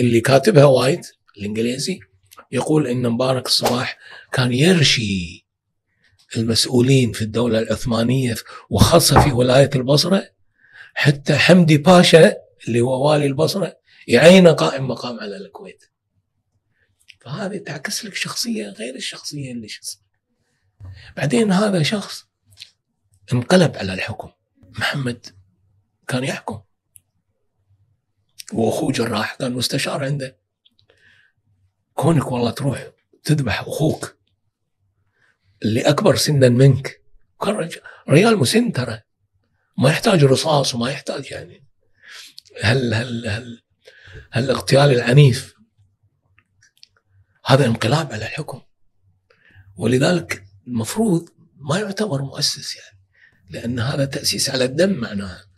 اللي كاتبها وايد الإنجليزي يقول إن مبارك الصباح كان يرشي المسؤولين في الدولة العثمانية وخاصة في ولاية البصرة، حتى حمدي باشا اللي هو والي البصرة يعينه قائم مقام على الكويت. فهذه تعكس لك شخصية غير الشخصية اللي شخص. بعدين هذا شخص انقلب على الحكم. محمد كان يحكم وأخوه جراح كان مستشار عنده. كونك والله تروح تذبح أخوك اللي أكبر سنا منك، كان رجال مسن ترى، ما يحتاج رصاص وما يحتاج يعني هالاغتيال العنيف. هذا انقلاب على الحكم، ولذلك المفروض ما يعتبر مؤسس يعني، لأن هذا تأسيس على الدم معناه.